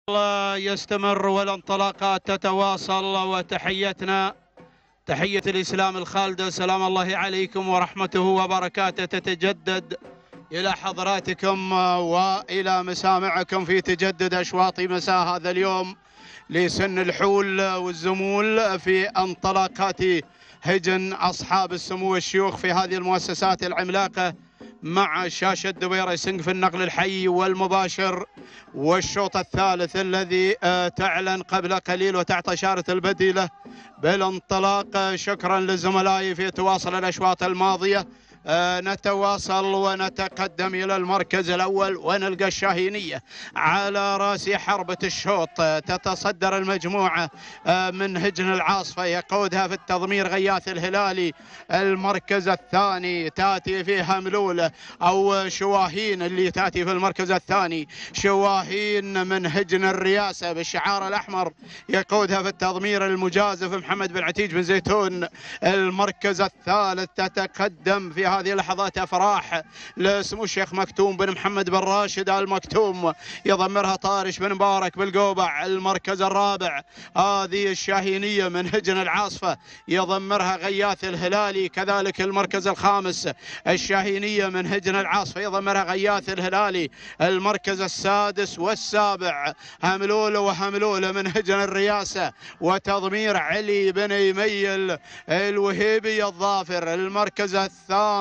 الله يستمر والانطلاقات تتواصل، وتحيتنا تحية الإسلام الخالدة، سلام الله عليكم ورحمته وبركاته تتجدد إلى حضراتكم وإلى مسامعكم في تجدد أشواط مساء هذا اليوم لسن الحول والزمول في انطلاقات هجن أصحاب السمو والشيوخ في هذه المؤسسات العملاقة مع شاشة دبي ريسنج في النقل الحي والمباشر، والشوط الثالث الذي تعلن قبل قليل وتحت إشارة البديلة بالانطلاق. شكرا لزملائي في تواصل الأشواط الماضية. نتواصل ونتقدم إلى المركز الأول ونلقى الشاهينية على رأس حربة الشوط، تتصدر المجموعة من هجن العاصفة، يقودها في التضمير غياث الهلالي. المركز الثاني تأتي فيها ملولة أو شواهين، اللي تأتي في المركز الثاني شواهين من هجن الرياسة بالشعار الأحمر، يقودها في التضمير المجازف محمد بن عتيج بن زيتون. المركز الثالث تتقدم في هذه اللحظات أفراح لسمو الشيخ مكتوم بن محمد بن راشد آل مكتوم، يضمرها طارش بن مبارك بالقوبع. المركز الرابع هذه الشاهينية من هجن العاصفة، يضمرها غياث الهلالي. كذلك المركز الخامس الشاهينية من هجن العاصفة، يضمرها غياث الهلالي. المركز السادس والسابع هملولة وهملولة من هجن الرياسة وتضمير علي بن يميل الوهيبي الظافر. المركز الثامن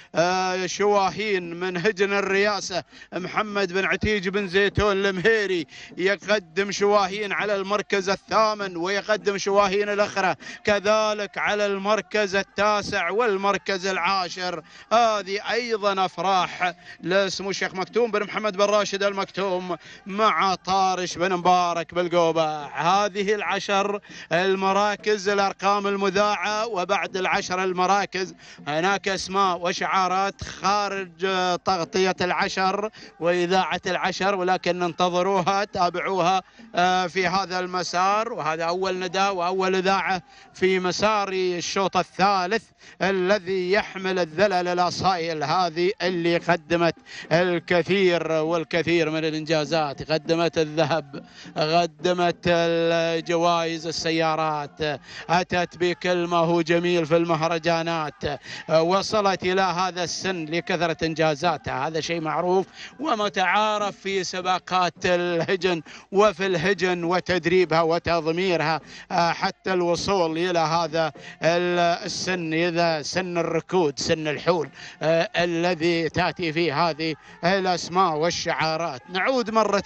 شواهين من هجن الرياسة محمد بن عتيج بن زيتون المهيري، يقدم شواهين على المركز الثامن ويقدم شواهين الأخرى كذلك على المركز التاسع والمركز العاشر. هذه أيضا أفراح لسمو الشيخ مكتوم بن محمد بن راشد المكتوم مع طارش بن مبارك بالقوبة. هذه العشر المراكز الأرقام المذاعة، وبعد العشر المراكز هناك اسماء وشعارات خارج تغطية العشر وإذاعة العشر، ولكن انتظروها تابعوها في هذا المسار. وهذا أول نداء وأول إذاعة في مسار الشوط الثالث الذي يحمل الذلل الأصايل، هذه اللي قدمت الكثير والكثير من الإنجازات، قدمت الذهب، قدمت الجوائز، السيارات، أتت بكل ما هو جميل في المهرجانات، وصلت إلى هذا السن لكثرة إنجازاتها. هذا شيء معروف ومتعارف في سباقات الهجن وفي الهجن وتدريبها وتضميرها حتى الوصول إلى هذا السن، إذا سن الركود، سن الحول الذي تأتي فيه هذه الأسماء والشعارات. نعود مرة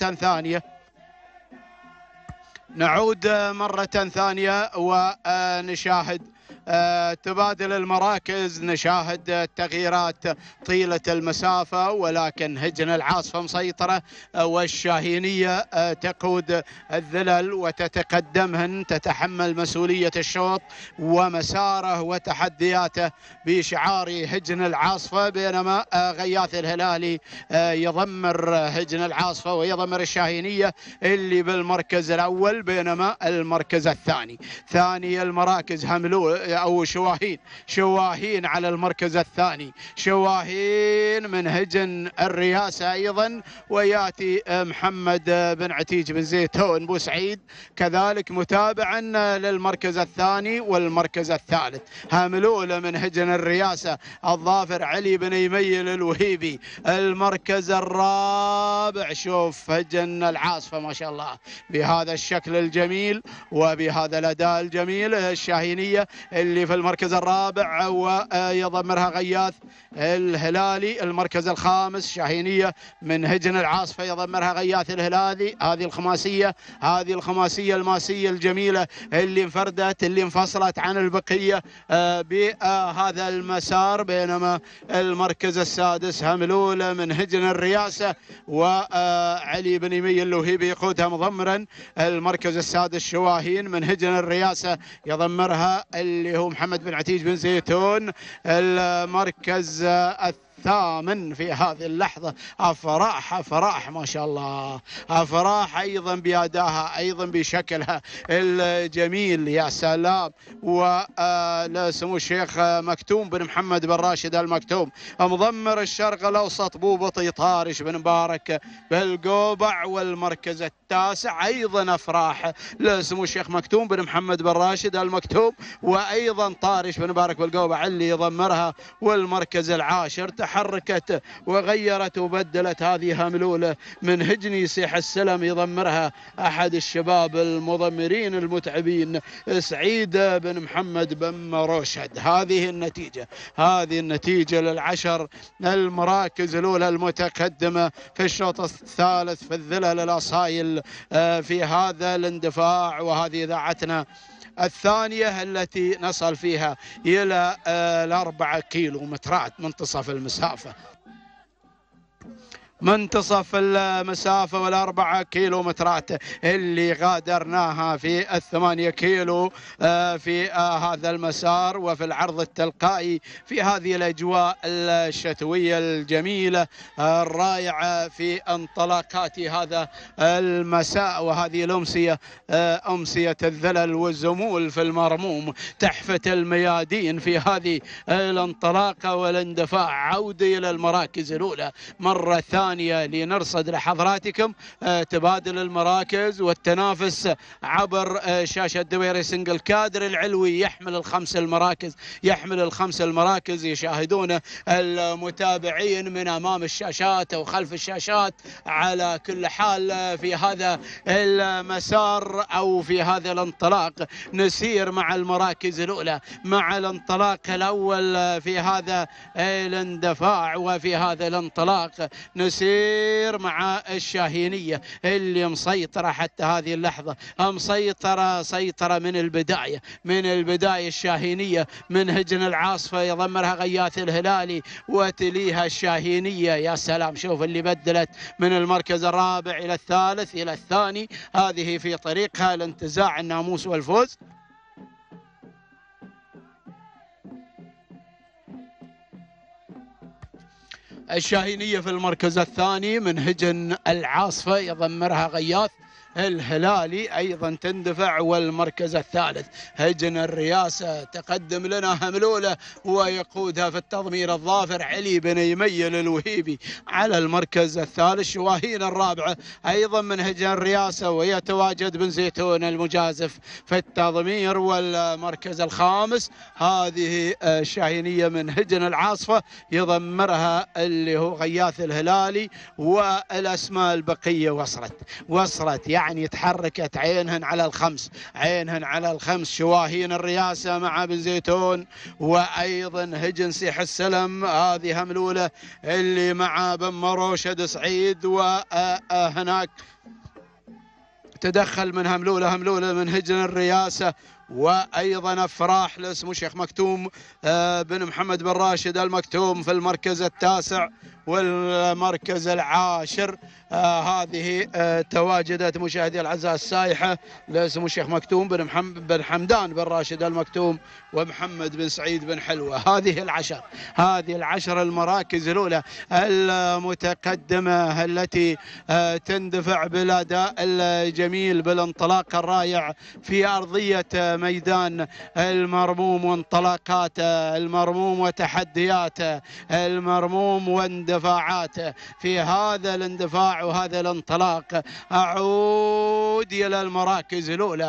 ثانية ونشاهد تبادل المراكز، نشاهد تغييرات طيلة المسافة، ولكن هجن العاصفة مسيطرة والشاهينية تقود الذلل وتتقدمهن، تتحمل مسؤولية الشوط ومساره وتحدياته بشعار هجن العاصفة، بينما غياث الهلالي يضمر هجن العاصفة ويضمر الشاهينية اللي بالمركز الأول، بينما المركز ثاني المراكز هملو أو شواهين على المركز الثاني، شواهين من هجن الرياسة أيضا، ويأتي محمد بن عتيج بن زيتون بوسعيد كذلك متابعا للمركز الثاني والمركز الثالث. هملولة من هجن الرياسة الظافر علي بن يميل الوهيبي. المركز الرابع شوف هجن العاصفة ما شاء الله بهذا الشكل الجميل وبهذا الأداء الجميل. الشاهينية اللي في المركز الرابع ويضمرها غياث الهلالي. المركز الخامس شاهينية من هجن العاصفة، يضمرها غياث الهلالي. هذه الخماسية الماسية الجميلة اللي انفردت، اللي انفصلت عن البقية بهذا المسار. بينما المركز السادس هملولة من هجن الرياسة وعلي بن يمي اللوهيبي يقودها مضمرا. المركز السادس شواهين من هجن الرياسة، يضمرها اللي هو محمد بن عتيج بن زيتون. المركز الثامن في هذه اللحظة. أفراح أفراح ما شاء الله، أفراح أيضا بأداها، أيضا بشكلها الجميل. يا سلام. ولسمو الشيخ مكتوم بن محمد بن راشد المكتوم مضمر الشرق الأوسط بوبطي طارش بن مبارك بالقوبع، والمركز التاسع أيضا أفراح لسمو الشيخ مكتوم بن محمد بن راشد المكتوم، وأيضا طارش بن مبارك بالقوبع اللي يضمرها. والمركز العاشر تحركت وغيرت وبدلت هذه هملولة من هجني سيح السلم يضمرها أحد الشباب المضمرين المتعبين سعيد بن محمد بن مروشد. هذه النتيجة للعشر المراكز الأولى المتقدمة في الشوط الثالث في الذلل الأصايل في هذا الاندفاع. وهذه إذاعتنا الثانية التي نصل فيها إلى 4 كيلومترات منتصف المسافة، منتصف المسافة وال4 كيلومترات اللي غادرناها في 8 كيلو في هذا المسار وفي العرض التلقائي في هذه الأجواء الشتوية الجميلة الرائعة في انطلاقات هذا المساء وهذه الأمسية، أمسية الذلل والزمول في المرموم تحفة الميادين في هذه الانطلاقة والاندفاع. عودة إلى المراكز الأولى مرة ثانية لنرصد لحضراتكم تبادل المراكز والتنافس عبر شاشة دبي ريسنج. الكادر العلوي يحمل الخمس المراكز يشاهدون المتابعين من أمام الشاشات أو خلف الشاشات. على كل حال في هذا المسار أو في هذا الانطلاق نسير مع المراكز الأولى مع الانطلاق الأول في هذا الاندفاع وفي هذا الانطلاق نسير مع الشاهينية اللي مسيطرة حتى هذه اللحظة، سيطرة من البداية الشاهينية من هجن العاصفة يضمرها غياث الهلالي وتليها الشاهينية. يا سلام، شوف اللي بدلت من المركز الرابع إلى الثالث إلى الثاني، هذه في طريقها لانتزاع الناموس والفوز. الشاهينية في المركز الثاني من هجن العاصفة يضمرها غياث الهلالي أيضا تندفع. والمركز الثالث هجن الرياسة تقدم لنا هملولة ويقودها في التضمير الظافر علي بن يميل الوهيبي على المركز الثالث. شواهين الرابعة أيضا من هجن الرياسة ويتواجد بن زيتون المجازف في التضمير. والمركز الخامس هذه الشاهينية من هجن العاصفة يضمرها اللي هو غياث الهلالي. والأسماء البقية وصلت يعني تحركت عينهن على الخمس. شواهين الرياسة مع بن زيتون وأيضا هجن سيح السلم هذه هملولة اللي مع بن مروشد سعيد. وهناك تدخل من هملولة من هجن الرياسة وأيضا أفراح لاسمه الشيخ مكتوم بن محمد بن راشد المكتوم في المركز التاسع. والمركز العاشر هذه تواجدت مشاهدي الأعزاء السايحة لاسمه الشيخ مكتوم بن حمدان بن راشد المكتوم ومحمد بن سعيد بن حلوة. هذه العشر المراكز الأولى المتقدمة التي تندفع بالأداء الجميل بالانطلاق الرائع في أرضية ميدان المرموم وانطلاقات المرموم وتحديات المرموم واندفاعات في هذا الاندفاع وهذا الانطلاق. أعود إلى المراكز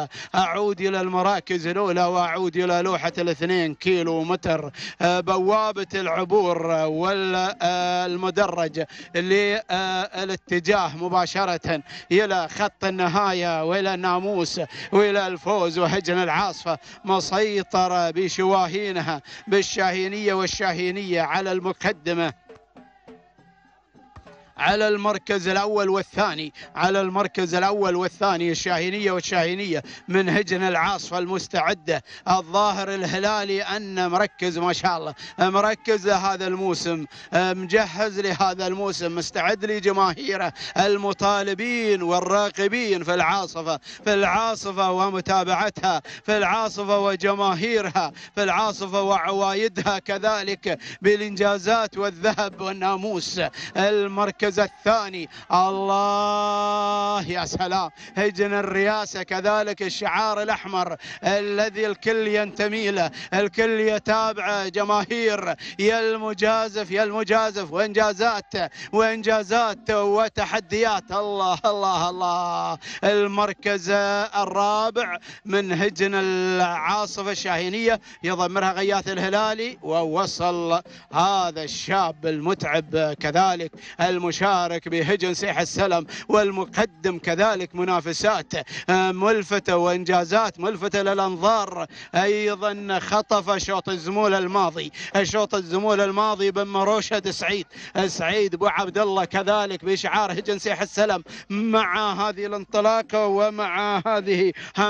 الأولى وأعود إلى لوحة 2 كيلومتر بوابة العبور والمدرج للاتجاه مباشرة إلى خط النهاية وإلى الناموس وإلى الفوز. وهجن العاصفة مسيطرة بشواهينها بالشاهينية والشاهينية على المقدمة على المركز الأول والثاني، على المركز الأول والثاني الشاهينية والشاهينية من هجن العاصفة المستعدة. الظاهر الهلالي أن مركز ما شاء الله، مركز لهذا الموسم، مجهز لهذا الموسم، مستعد لجماهيره المطالبين والراقبين في العاصفة، في العاصفة ومتابعتها، في العاصفة وجماهيرها، في العاصفة وعوايدها كذلك بالإنجازات والذهب والناموس. المركز الثاني، الله يا سلام، هجن الرئاسة كذلك، الشعار الأحمر الذي الكل ينتمي له، الكل يتابعه، جماهير، يا المجازف يا المجازف، وإنجازات وتحديات. الله الله الله. المركز الرابع من هجن العاصفة الشاهينية يضمرها غياث الهلالي، ووصل هذا الشاب المتعب كذلك المشارك بهجن سيح السلم والمقدم كذلك منافسات ملفتة وإنجازات ملفتة للأنظار. أيضا خطف شوط الزمول الماضي، الشوط الزمول الماضي بن مروشد سعيد بو عبد الله كذلك بشعار هجن سيح السلم، مع هذه الانطلاقة ومع هذه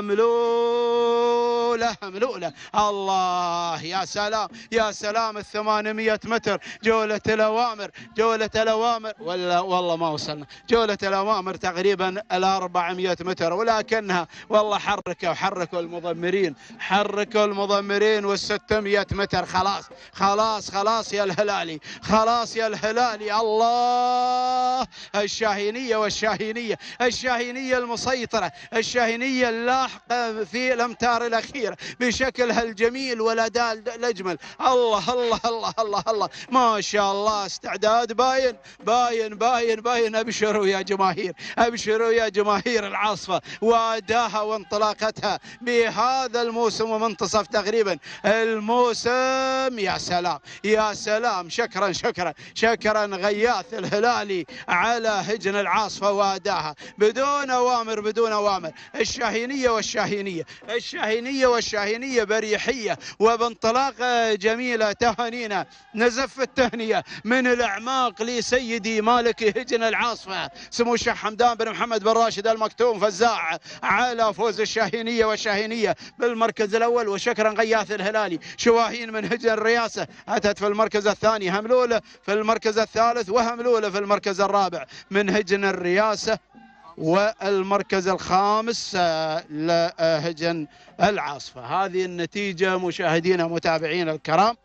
هملولة. الله يا سلام يا سلام. 800 متر جولة الأوامر، جولة الأوامر، والله ما وصلنا جولة الأوامر تقريبا 400 متر، ولكنها والله حركوا المضمرين، حركوا المضمرين. وال600 متر خلاص يا الهلالي، خلاص يا الهلالي. الله. الشاهينية الشاهينية المسيطرة، الشاهينية اللاحقة في الأمتار الأخيرة بشكلها الجميل والأداء الأجمل. الله الله الله الله الله، ما شاء الله. استعداد باين. أبشروا يا جماهير، أبشروا يا جماهير العاصفة وأداها وانطلاقتها بهذا الموسم ومنتصف تقريبا الموسم. يا سلام يا سلام. شكرا غياث الهلالي على هجن العاصفة وأداها بدون أوامر. الشاهينية بريحية وبانطلاقة جميلة. تهانينا، نزف التهنية من الأعماق لسيدي مالك هجن العاصفة سمو الشيخ حمدان بن محمد بن راشد المكتوم فزاع على فوز الشاهينية بالمركز الأول. وشكرا غياث الهلالي. شواهين من هجن الرئاسة أتت في المركز الثاني، هملولة في المركز الثالث، وهملولة في المركز الرابع من هجن الرئاسة، والمركز الخامس لهجن العاصفة. هذه النتيجة مشاهدينا متابعين الكرام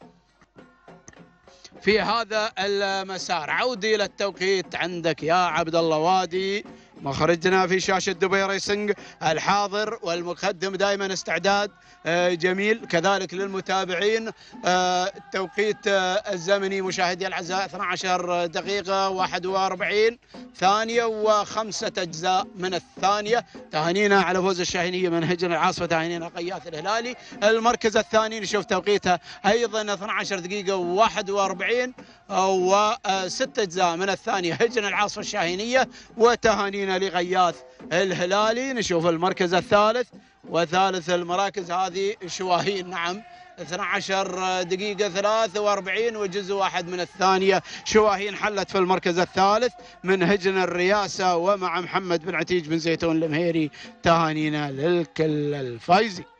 في هذا المسار. عودي إلى التوقيت عندك يا عبد الله وادي، مخرجنا في شاشة دبي ريسنج الحاضر والمقدم دائما استعداد جميل كذلك للمتابعين. التوقيت الزمني مشاهدي الأعزاء 12 دقيقة 41 ثانية و5 أجزاء من الثانية. تهانينا على فوز الشاهينية من هجن العاصفة، تهانينا غياث الهلالي. المركز الثاني نشوف توقيتها أيضا 12 دقيقة 41 و6 أجزاء من الثانية هجن العاصفة الشاهينية، وتهانينا لغياث الهلالي. نشوف المركز الثالث وثالث المراكز هذه شواهين، نعم 12 دقيقة 43 وجزء واحد من الثانية. شواهين حلت في المركز الثالث من هجن الرئاسة ومع محمد بن عتيج بن زيتون المهيري. تهانينا للكل الفايزين.